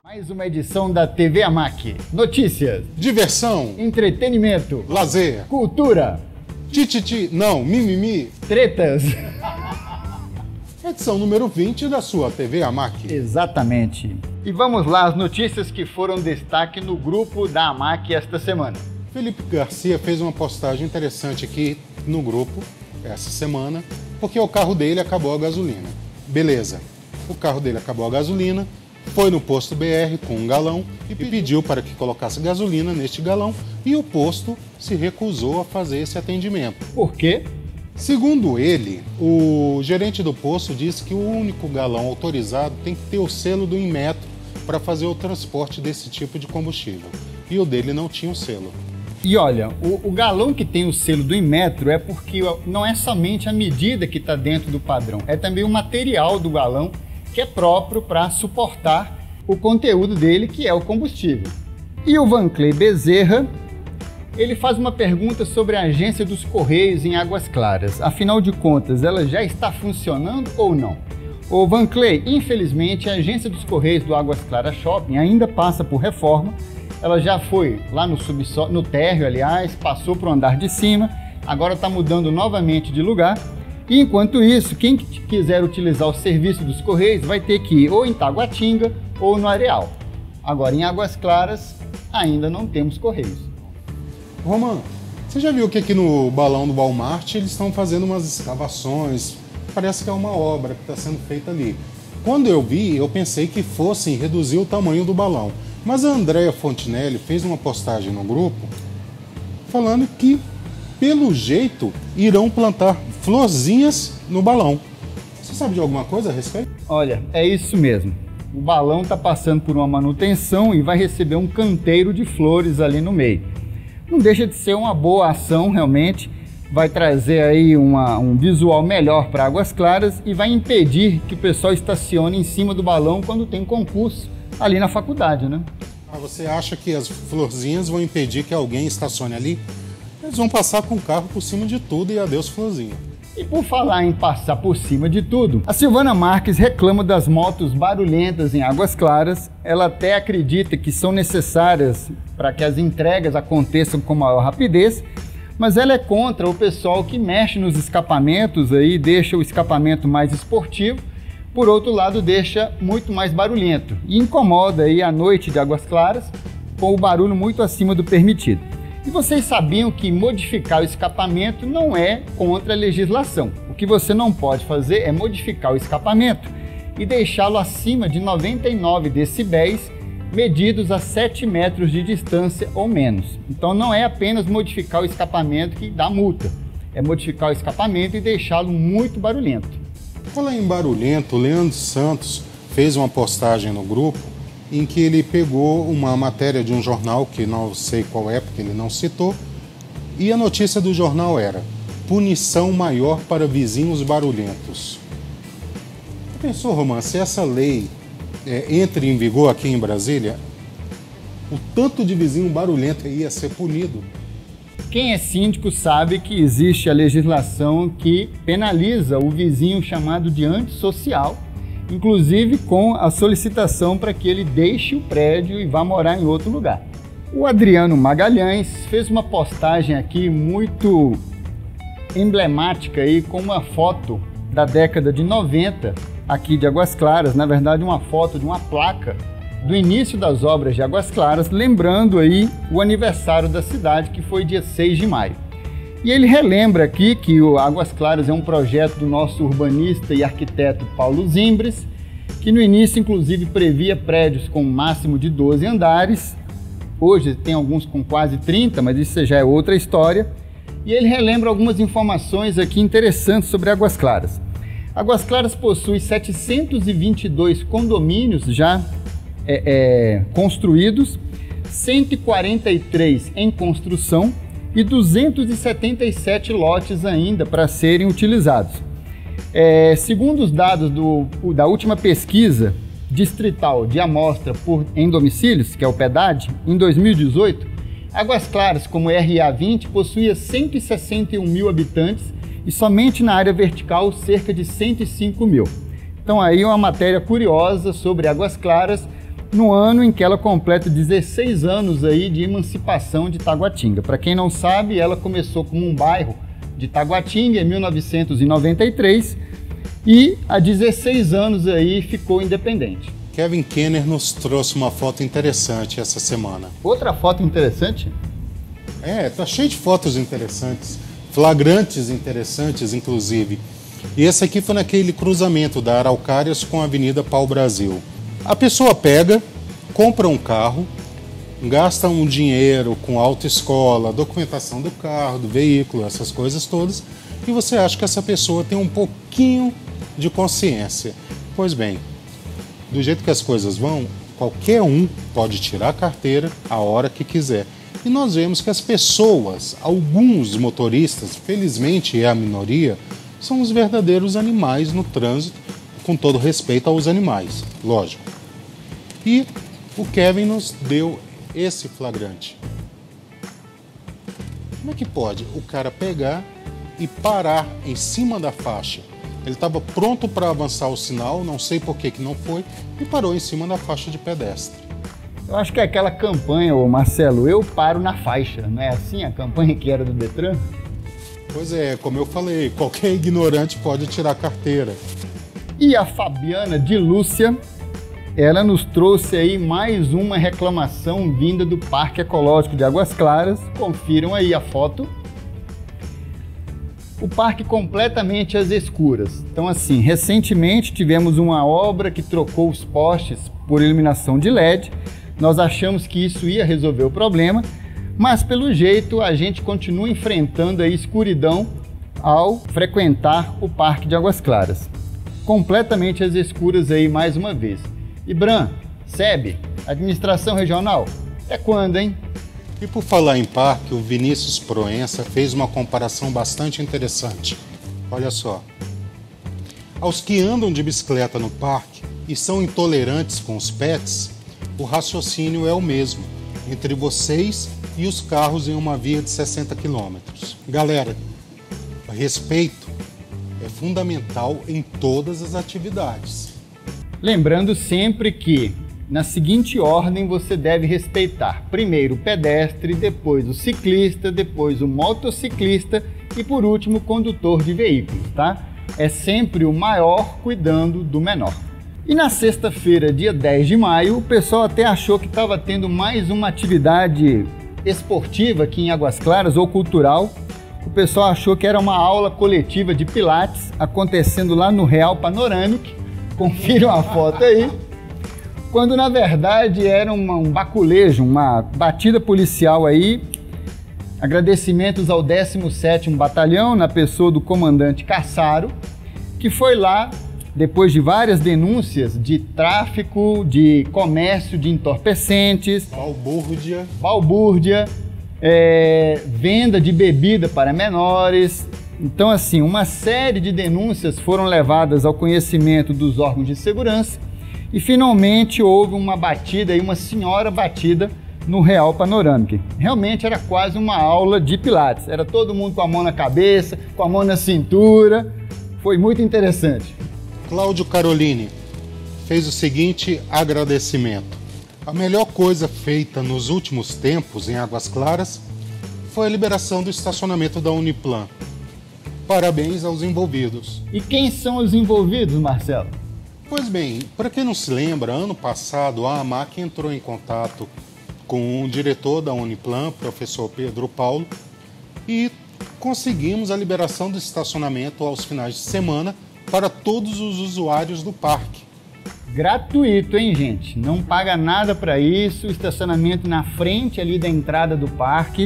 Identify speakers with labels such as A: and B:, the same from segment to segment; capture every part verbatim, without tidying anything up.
A: Mais uma edição da T V AMAC. Notícias,
B: diversão,
A: entretenimento,
B: lazer,
A: cultura,
B: tititi, não, mimimi,
A: tretas.
B: Edição número vinte da sua T V AMAC.
A: Exatamente. E vamos lá, as notícias que foram destaque no grupo da AMAC esta semana.
B: Felipe Garcia fez uma postagem interessante aqui no grupo, essa semana, porque o carro dele acabou a gasolina. Beleza, o carro dele acabou a gasolina, foi no posto B R com um galão e pediu para que colocasse gasolina neste galão e o posto se recusou a fazer esse atendimento.
A: Por quê?
B: Segundo ele, o gerente do posto disse que o único galão autorizado tem que ter o selo do Inmetro para fazer o transporte desse tipo de combustível. E o dele não tinha o selo.
A: E olha, o, o galão que tem o selo do Inmetro é porque não é somente a medida que está dentro do padrão, é também o material do galão que é próprio para suportar o conteúdo dele, que é o combustível. E o Vanclay Bezerra, ele faz uma pergunta sobre a agência dos Correios em Águas Claras. Afinal de contas, ela já está funcionando ou não? O Vanclay, infelizmente, a agência dos Correios do Águas Claras Shopping ainda passa por reforma. Ela já foi lá no subsolo, no térreo, aliás, passou para o andar de cima, agora está mudando novamente de lugar. E enquanto isso, quem quiser utilizar o serviço dos Correios vai ter que ir ou em Taguatinga ou no Areal. Agora, em Águas Claras, ainda não temos Correios.
B: Romano, você já viu que aqui no balão do Walmart eles estão fazendo umas escavações? Parece que é uma obra que está sendo feita ali. Quando eu vi, eu pensei que fossem reduzir o tamanho do balão. Mas a Andrea Fontinelli fez uma postagem no grupo falando que, pelo jeito, irão plantar florzinhas no balão. Você sabe de alguma coisa a respeito?
A: Olha, é isso mesmo. O balão está passando por uma manutenção e vai receber um canteiro de flores ali no meio. Não deixa de ser uma boa ação, realmente. Vai trazer aí uma, um visual melhor para Águas Claras e vai impedir que o pessoal estacione em cima do balão quando tem concurso ali na faculdade, né?
B: Ah, você acha que as florzinhas vão impedir que alguém estacione ali? Eles vão passar com o carro por cima de tudo e adeus florzinha.
A: E por falar em passar por cima de tudo, a Silvana Marques reclama das motos barulhentas em Águas Claras. Ela até acredita que são necessárias para que as entregas aconteçam com maior rapidez, mas ela é contra o pessoal que mexe nos escapamentos aí, deixa o escapamento mais esportivo, por outro lado deixa muito mais barulhento e incomoda aí a noite de Águas Claras com o barulho muito acima do permitido. E vocês sabiam que modificar o escapamento não é contra a legislação. O que você não pode fazer é modificar o escapamento e deixá-lo acima de noventa e nove decibéis, medidos a sete metros de distância ou menos. Então não é apenas modificar o escapamento que dá multa, é modificar o escapamento e deixá-lo muito barulhento.
B: Falar em barulhento, o Leandro Santos fez uma postagem no grupo em que ele pegou uma matéria de um jornal, que não sei qual é, porque ele não citou, e a notícia do jornal era: punição maior para vizinhos barulhentos. Pensou, Romano, se essa lei é, entre em vigor aqui em Brasília, o tanto de vizinho barulhento ia ser punido?
A: Quem é síndico sabe que existe a legislação que penaliza o vizinho chamado de antissocial, inclusive com a solicitação para que ele deixe o prédio e vá morar em outro lugar. O Adriano Magalhães fez uma postagem aqui muito emblemática aí, com uma foto da década de noventa aqui de Águas Claras, na verdade uma foto de uma placa do início das obras de Águas Claras, lembrando aí o aniversário da cidade, que foi dia seis de maio. E ele relembra aqui que o Águas Claras é um projeto do nosso urbanista e arquiteto Paulo Zimbres, que no início inclusive previa prédios com um máximo de doze andares. Hoje tem alguns com quase trinta, mas isso já é outra história. E ele relembra algumas informações aqui interessantes sobre Águas Claras. Águas Claras possui setecentos e vinte e dois condomínios já é, é, construídos, cento e quarenta e três em construção e duzentos e setenta e sete lotes ainda para serem utilizados. É, segundo os dados do, da última pesquisa distrital de amostra por, em domicílios, que é o PEDAD, em dois mil e dezoito, Águas Claras, como R A vinte, possuía cento e sessenta e um mil habitantes e somente na área vertical cerca de cento e cinco mil. Então aí uma matéria curiosa sobre Águas Claras, no ano em que ela completa dezesseis anos aí de emancipação de Taguatinga. Para quem não sabe, ela começou como um bairro de Taguatinga em mil novecentos e noventa e três e há dezesseis anos aí ficou independente.
B: Kevin Kenner nos trouxe uma foto interessante essa semana.
A: Outra foto interessante?
B: É, tá cheio de fotos interessantes, flagrantes interessantes, inclusive. E esse aqui foi naquele cruzamento da Araucárias com a Avenida Pau Brasil. A pessoa pega, compra um carro, gasta um dinheiro com autoescola, documentação do carro, do veículo, essas coisas todas, e você acha que essa pessoa tem um pouquinho de consciência. Pois bem, do jeito que as coisas vão, qualquer um pode tirar a carteira a hora que quiser. E nós vemos que as pessoas, alguns motoristas, felizmente é a minoria, são os verdadeiros animais no trânsito, com todo respeito aos animais, lógico. E o Kevin nos deu esse flagrante. Como é que pode o cara pegar e parar em cima da faixa? Ele estava pronto para avançar o sinal, não sei por que que não foi, e parou em cima da faixa de pedestre.
A: Eu acho que é aquela campanha, ô Marcelo, eu paro na faixa, não é assim a campanha que era do Detran?
B: Pois é, como eu falei, qualquer ignorante pode tirar a carteira.
A: E a Fabiana de Lúcia, ela nos trouxe aí mais uma reclamação vinda do Parque Ecológico de Águas Claras. Confiram aí a foto. O parque completamente às escuras. Então assim, recentemente tivemos uma obra que trocou os postes por iluminação de L E D. Nós achamos que isso ia resolver o problema, mas pelo jeito a gente continua enfrentando a escuridão ao frequentar o Parque de Águas Claras. Completamente às escuras aí mais uma vez. Ibram, S E B, Administração Regional, é quando, hein?
B: E por falar em parque, o Vinícius Proença fez uma comparação bastante interessante. Olha só. Aos que andam de bicicleta no parque e são intolerantes com os pets, o raciocínio é o mesmo, entre vocês e os carros em uma via de sessenta quilômetros. Galera, respeito é fundamental em todas as atividades.
A: Lembrando sempre que, na seguinte ordem, você deve respeitar primeiro o pedestre, depois o ciclista, depois o motociclista e, por último, o condutor de veículos, tá? É sempre o maior cuidando do menor. E na sexta-feira, dia dez de maio, o pessoal até achou que estava tendo mais uma atividade esportiva aqui em Águas Claras, ou cultural. O pessoal achou que era uma aula coletiva de pilates acontecendo lá no Real Panoramic. Confiram a foto aí. Quando na verdade era uma, um baculejo, uma batida policial aí. Agradecimentos ao décimo sétimo Batalhão, na pessoa do comandante Cassaro, que foi lá, depois de várias denúncias de tráfico, de comércio de entorpecentes,
B: balbúrdia,
A: balbúrdia é, venda de bebida para menores. Então, assim, uma série de denúncias foram levadas ao conhecimento dos órgãos de segurança e, finalmente, houve uma batida, uma senhora batida no Real Panorâmica. Realmente era quase uma aula de pilates. Era todo mundo com a mão na cabeça, com a mão na cintura. Foi muito interessante.
B: Cláudio Caroline fez o seguinte agradecimento. A melhor coisa feita nos últimos tempos em Águas Claras foi a liberação do estacionamento da Uniplan. Parabéns aos envolvidos.
A: E quem são os envolvidos, Marcelo?
B: Pois bem, para quem não se lembra, ano passado a AMAC entrou em contato com o diretor da Uniplan, professor Pedro Paulo, e conseguimos a liberação do estacionamento aos finais de semana para todos os usuários do parque.
A: Gratuito, hein, gente? Não paga nada para isso, estacionamento na frente ali da entrada do parque,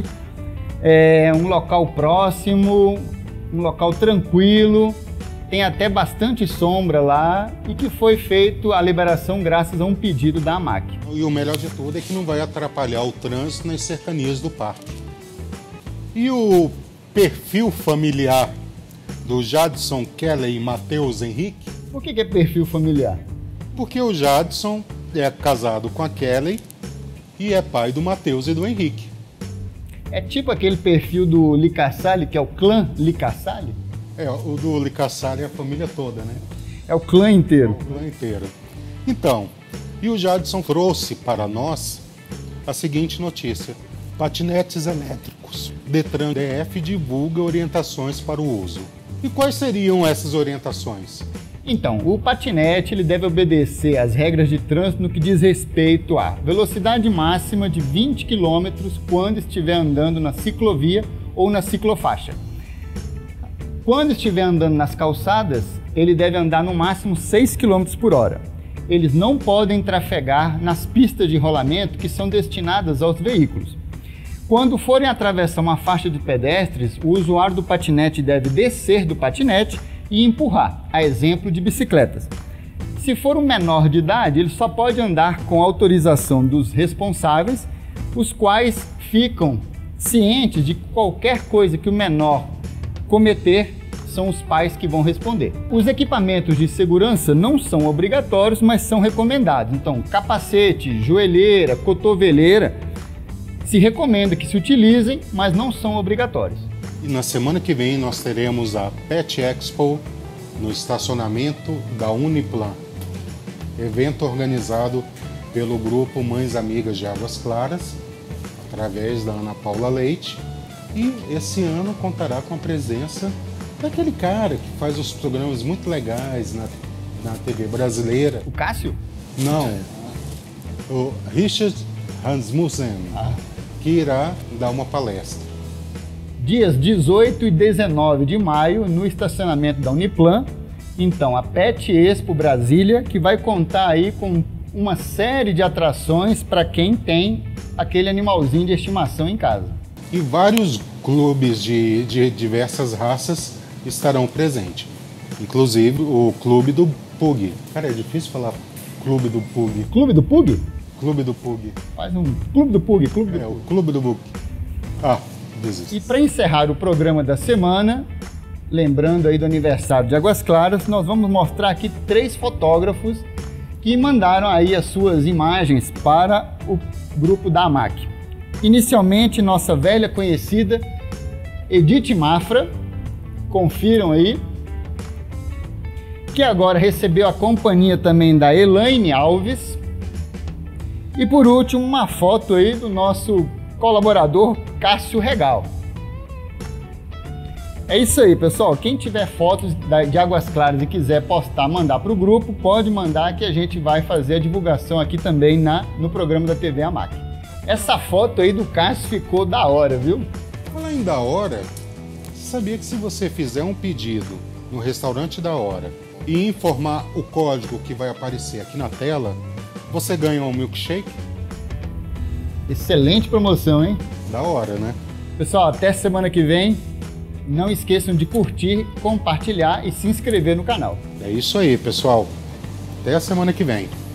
A: é um local próximo, um local tranquilo, tem até bastante sombra lá e que foi feito a liberação graças a um pedido da AMAC.
B: E o melhor de tudo é que não vai atrapalhar o trânsito nas cercanias do parque. E o perfil familiar do Jadson Kelly e Matheus Henrique?
A: Por que que é perfil familiar?
B: Porque o Jadson é casado com a Kelly e é pai do Matheus e do Henrique.
A: É tipo aquele perfil do Licassali, que é o clã Licassali?
B: É, o do Licassali é a família toda, né?
A: É o clã inteiro.
B: É o clã inteiro. Então, E o Jadson trouxe para nós a seguinte notícia: patinetes elétricos. Detran D F divulga orientações para o uso. E quais seriam essas orientações?
A: Então, o patinete ele deve obedecer às regras de trânsito no que diz respeito à velocidade máxima de vinte quilômetros quando estiver andando na ciclovia ou na ciclofaixa. Quando estiver andando nas calçadas, ele deve andar no máximo seis quilômetros por hora. Eles não podem trafegar nas pistas de rolamento que são destinadas aos veículos. Quando forem atravessar uma faixa de pedestres, o usuário do patinete deve descer do patinete e empurrar, a exemplo de bicicletas. Se for um menor de idade, ele só pode andar com autorização dos responsáveis, os quais ficam cientes de qualquer coisa que o menor cometer, são os pais que vão responder. Os equipamentos de segurança não são obrigatórios, mas são recomendados. Então, capacete, joelheira, cotoveleira, se recomenda que se utilizem, mas não são obrigatórios.
B: E na semana que vem nós teremos a Pet Expo no estacionamento da Uniplan, evento organizado pelo grupo Mães Amigas de Águas Claras, através da Ana Paula Leite, e esse ano contará com a presença daquele cara que faz os programas muito legais na, na T V brasileira.
A: O Cássio?
B: Não, o Richard Rasmussen, ah. que irá dar uma palestra.
A: Dias dezoito e dezenove de maio, no estacionamento da Uniplan, então a Pet Expo Brasília, que vai contar aí com uma série de atrações para quem tem aquele animalzinho de estimação em casa.
B: E vários clubes de, de diversas raças estarão presentes, inclusive o Clube do Pug. Cara, é difícil falar Clube do Pug.
A: Clube do Pug?
B: Clube do Pug.
A: Faz um Clube do Pug, Clube do
B: É,
A: Pug.
B: o Clube do Pug. Ah,
A: E para encerrar o programa da semana, lembrando aí do aniversário de Águas Claras, nós vamos mostrar aqui três fotógrafos que mandaram aí as suas imagens para o grupo da AMAC. Inicialmente, nossa velha conhecida Edith Mafra, confiram aí, que agora recebeu a companhia também da Elaine Alves. E por último, uma foto aí do nosso colaborador Cássio Regal. É isso aí, pessoal. Quem tiver fotos de Águas Claras e quiser postar, mandar para o grupo, pode mandar que a gente vai fazer a divulgação aqui também na, no programa da T V AMAC. Essa foto aí do Cássio ficou da hora, viu?
B: Falar em da hora, sabia que se você fizer um pedido no restaurante da hora e informar o código que vai aparecer aqui na tela, você ganha um milkshake?
A: Excelente promoção, hein?
B: Da hora, né?
A: Pessoal, até semana que vem. Não esqueçam de curtir, compartilhar e se inscrever no canal.
B: É isso aí, pessoal. Até a semana que vem.